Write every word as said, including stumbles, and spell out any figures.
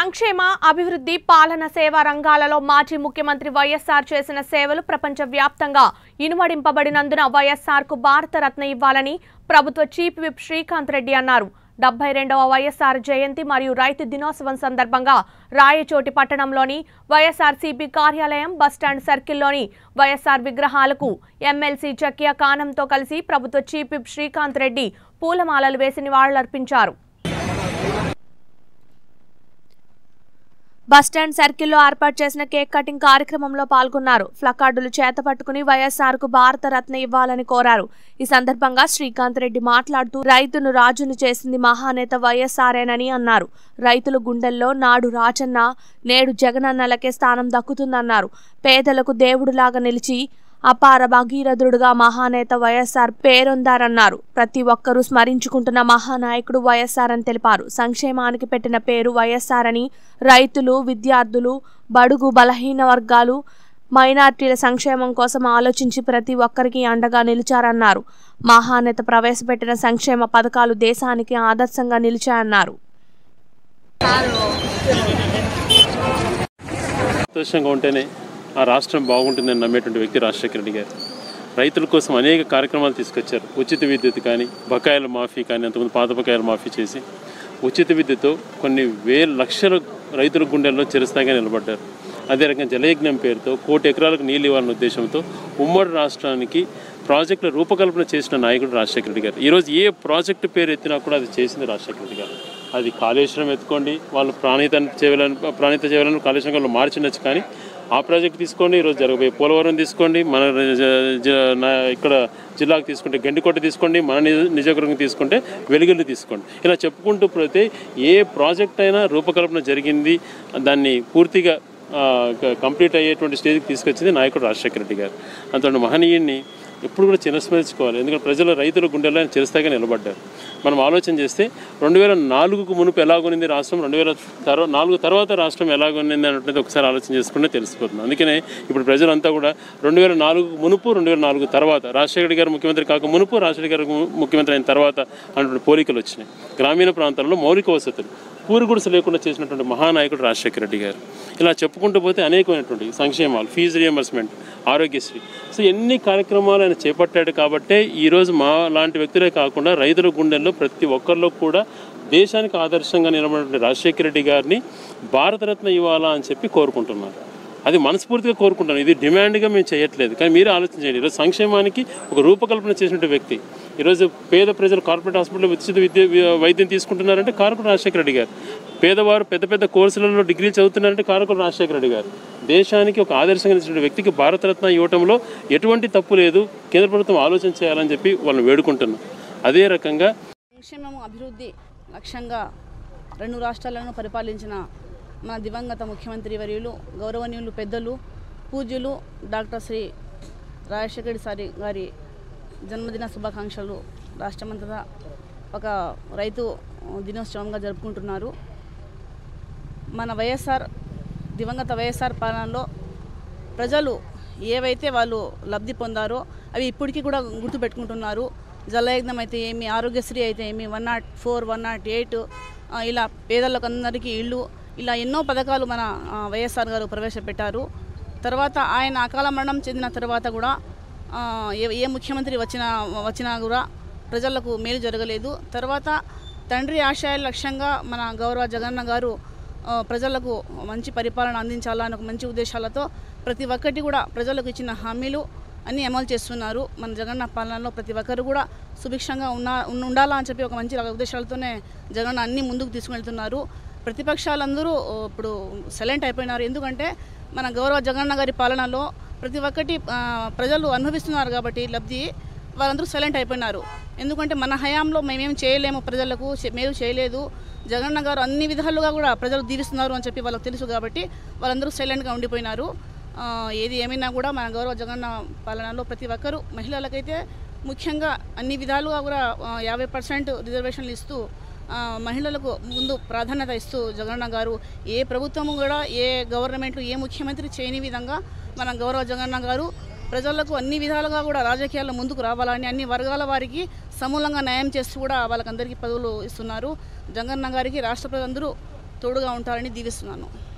సంక్షేమ అభివృద్ధి పాలన సేవా రంగాలలో మాజీ ముఖ్యమంత్రి వైఎస్ఆర్ చేసిన సేవలు ప్రపంచవ్యాప్తంగా ఇనుమడింపబడినందున వైఎస్ఆర్ కు భారత రత్న ఇవ్వాలని ప్రభుత్వ చీఫ్ విప్ శ్రీకాంత్ రెడ్డి అన్నారు. డెబ్బై రెండవ వైఎస్ఆర్ జయంతి మరియు రైతు దినోత్సవం సందర్భంగా రాయచోటి పట్టణంలోని వైఎస్ఆర్సీపీ కార్యాలయం బస్టాండ్ సర్కిల్లోని వైఎస్ఆర్ విగ్రహాలకు ఎమ్మెల్సీ చక్కియా కానంతో కలిసి ప్రభుత్వ చీఫ్ విప్ శ్రీకాంత్ రెడ్డి పూలమాలలు వేసి నివాళులర్పించారు. బస్టాండ్ సర్కిల్లో ఏర్పాటు చేసిన కేక్ కటింగ్ కార్యక్రమంలో పాల్గొన్నారు. ప్లకార్డులు చేతపట్టుకుని వైఎస్ఆర్ కు భారత రత్న ఇవ్వాలని కోరారు. ఈ సందర్భంగా శ్రీకాంత్ రెడ్డి మాట్లాడుతూ రైతును రాజును చేసింది మహానేత వైఎస్ఆర్ఏనని అన్నారు. రైతుల గుండెల్లో నాడు రాజన్న నేడు జగనన్నలకే స్థానం దక్కుతుందన్నారు. పేదలకు దేవుడులాగా నిలిచి అపార భగీరథుడుగా మహానేత వైఎస్ఆర్ పేరొందారన్నారు. ప్రతి ఒక్కరూ స్మరించుకుంటున్న మహానాయకుడు వైఎస్ఆర్ అని తెలిపారు. సంక్షేమానికి పెట్టిన పేరు వైఎస్ఆర్ అని రైతులు, విద్యార్థులు, బడుగు బలహీన వర్గాలు, మైనార్టీల సంక్షేమం కోసం ఆలోచించి ప్రతి ఒక్కరికి అండగా నిలిచారన్నారు. మహానేత ప్రవేశపెట్టిన సంక్షేమ పథకాలు దేశానికి ఆదర్శంగా నిలిచాయన్నారు. ఆ రాష్ట్రం బాగుంటుందని నమ్మేటువంటి వ్యక్తి రాజశేఖర రెడ్డి గారు రైతుల కోసం అనేక కార్యక్రమాలు తీసుకొచ్చారు. ఉచిత విద్యుత్ కానీ, బకాయిల మాఫీ కానీ, అంతకుముందు పాత బకాయిల మాఫీ చేసి ఉచిత విద్యుత్తో కొన్ని వేల లక్షల రైతుల గుండెల్లో చిరస్థాయిగా నిలబడ్డారు. అదే రకంగా జలయజ్ఞం పేరుతో కోటి ఎకరాలకు నీళ్ళు ఇవ్వాలనే ఉద్దేశంతో ఉమ్మడి రాష్ట్రానికి ప్రాజెక్టుల రూపకల్పన చేసిన నాయకుడు రాజశేఖర రెడ్డి గారు. ఈరోజు ఏ ప్రాజెక్టు పేరు ఎత్తినా కూడా అది చేసింది రాజశేఖర రెడ్డి గారు. అది కాళేశ్వరం ఎత్తుకోండి, వాళ్ళు ప్రాణిత చేయాలని ప్రాణిత చేయాలని కాళేశ్వరంలో మార్చినచ్చు, కానీ ఆ ప్రాజెక్ట్ తీసుకోండి, ఈరోజు జరగబోయే పోలవరం తీసుకోండి, మన ఇక్కడ జిల్లాకు తీసుకుంటే గండికోట తీసుకోండి, మన నిజవర్గం తీసుకుంటే వెలుగులు తీసుకోండి, ఇలా చెప్పుకుంటూ పోతే ఏ ప్రాజెక్ట్ అయినా రూపకల్పన జరిగింది, దాన్ని పూర్తిగా కంప్లీట్ అయ్యేటువంటి స్టేజ్కి తీసుకొచ్చింది నాయకుడు రాజశేఖర రెడ్డి గారు. అంత మహనీయుడిని ఎప్పుడు కూడా చిరస్మరించుకోవాలి. ఎందుకంటే ప్రజల రైతుల గుండెల్లో ఆయన చిరస్థాయిగా నిలబడ్డారు. మనం ఆలోచన చేస్తే రెండు వేల నాలుగుకు మునుపు ఎలాగొనింది రాష్ట్రం, రెండు వేల తర్వాత నాలుగు తర్వాత రాష్ట్రం ఎలాగొనింది అన్నట్టు ఒకసారి ఆలోచన చేసుకుంటే తెలిసిపోతుంది. అందుకనే ఇప్పుడు ప్రజలంతా కూడా రెండు వేల నాలుగు మునుపు, రెండు వేల నాలుగు తర్వాత, రాజశేఖర గారు ముఖ్యమంత్రి కాక మునుపు, రాజశేఖర గారు ముఖ్యమంత్రి అయిన తర్వాత అన్నటువంటి పోలికలు వచ్చినాయి. గ్రామీణ ప్రాంతాల్లో మౌలిక వసతులు పూరి గుడిసె లేకుండా చేసినటువంటి మహానాయకుడు రాజశేఖర రెడ్డి గారు. ఇలా చెప్పుకుంటూ పోతే అనేకమైనటువంటి సంక్షేమాలు, ఫీజు రియంబర్స్మెంట్, ఆరోగ్యశ్రీ, సో ఎన్ని కార్యక్రమాలు ఆయన చేపట్టాడు. కాబట్టే ఈరోజు మా లాంటి వ్యక్తులే కాకుండా రైతుల గుండెల్లో ప్రతి ఒక్కరిలో కూడా దేశానికి ఆదర్శంగా నిలబడినటువంటి రాజశేఖర రెడ్డి గారిని భారతరత్న ఇవ్వాలా అని చెప్పి కోరుకుంటున్నారు. అది మనస్ఫూర్తిగా కోరుకుంటాను. ఇది డిమాండ్గా మేము చేయట్లేదు, కానీ మీరే ఆలోచించండి. ఈరోజు సంక్షేమానికి ఒక రూపకల్పన చేసినటువంటి వ్యక్తి, ఈరోజు పేద ప్రజలు కార్పొరేట్ హాస్పిటల్లో ఉచిత విద్య వైద్యం తీసుకుంటున్నారంటే కారకుడు రాజశేఖర రెడ్డి గారు. పేదవారు పెద్ద పెద్ద కోర్సులలో డిగ్రీలు చదువుతున్నారంటే కారకుడు రాజశేఖర రెడ్డి గారు. దేశానికి ఒక ఆదర్శంగా నిలిచిన వ్యక్తికి భారతరత్న ఇవ్వటంలో ఎటువంటి తప్పు లేదు. కేంద్ర ప్రభుత్వం ఆలోచన చేయాలని చెప్పి వాళ్ళని వేడుకుంటున్నాం. అదే రకంగా సంక్షేమం అభివృద్ధి లక్ష్యంగా రెండు రాష్ట్రాలను పరిపాలించిన మన దివంగత ముఖ్యమంత్రి వర్యులు, గౌరవనీయులు, పెద్దలు, పూజ్యులు డాక్టర్ శ్రీ రాజశేఖర సారి గారి జన్మదిన శుభాకాంక్షలు రాష్ట్రమంతటా ఒక రైతు దినోత్సవంగా జరుపుకుంటున్నారు. మన వైఎస్ఆర్ దివంగత వైఎస్ఆర్ పాలనలో ప్రజలు ఏవైతే వాళ్ళు లబ్ధి పొందారో అవి ఇప్పటికీ కూడా గుర్తుపెట్టుకుంటున్నారు. జలయజ్ఞం అయితే ఏమి, ఆరోగ్యశ్రీ అయితే ఏమి, one nought four one nought eight ఇలా పేదలకు అందరికీ ఇళ్ళు, ఇలా ఎన్నో పథకాలు మన వైఎస్ఆర్ గారు ప్రవేశపెట్టారు. తర్వాత ఆయన అకాల మరణం చెందిన తర్వాత కూడా ఏ ఏ ముఖ్యమంత్రి వచ్చినా వచ్చినా కూడా ప్రజలకు మేలు జరగలేదు. తర్వాత తండ్రి ఆశయాల లక్ష్యంగా మన గౌరవ జగన్న గారు ప్రజలకు మంచి పరిపాలన అందించాలని ఒక మంచి ఉద్దేశాలతో ప్రతి ఒక్కటి కూడా ప్రజలకు ఇచ్చిన హామీలు అన్నీ అమలు చేస్తున్నారు. మన జగన్న పాలనలో ప్రతి ఒక్కరు కూడా సుభిక్షంగా ఉన్నా ఉండాలా అని చెప్పి ఒక మంచి ఉద్దేశాలతోనే జగన్ అన్నీ ముందుకు తీసుకువెళ్తున్నారు. ప్రతిపక్షాలందరూ ఇప్పుడు సైలెంట్ అయిపోయినారు. ఎందుకంటే మన గౌరవ జగన్న గారి పాలనలో ప్రతి ఒక్కటి ప్రజలు అనుభవిస్తున్నారు కాబట్టి లబ్ధి, వాళ్ళందరూ సైలెంట్ అయిపోయినారు. ఎందుకంటే మన హయాంలో మేమేం చేయలేము, ప్రజలకు మేలు చేయలేదు, జగన్న గారు అన్ని విధాలుగా కూడా ప్రజలు దీవిస్తున్నారు అని చెప్పి వాళ్ళకి తెలుసు కాబట్టి వాళ్ళందరూ సైలెంట్గా ఉండిపోయినారు. ఏది ఏమైనా కూడా మన గౌరవ జగన్న పాలనలో ప్రతి ఒక్కరూ మహిళలకైతే ముఖ్యంగా అన్ని విధాలుగా కూడా యాభై పర్సెంట్ రిజర్వేషన్లు ఇస్తూ మహిళలకు ముందు ప్రాధాన్యత ఇస్తూ జగన్న గారు ఏ ప్రభుత్వము కూడా ఏ గవర్నమెంట్ ఏ ముఖ్యమంత్రి చేయని విధంగా మన గౌరవ జగన్న గారు ప్రజలకు అన్ని విధాలుగా కూడా రాజకీయాల్లో ముందుకు రావాలని అన్ని వర్గాల వారికి సమూలంగా న్యాయం చేస్తూ కూడా వాళ్ళకందరికీ పదవులు ఇస్తున్నారు. జగన్న గారికి రాష్ట్ర ప్రజలందరూ తోడుగా ఉంటారని దీవిస్తున్నాను.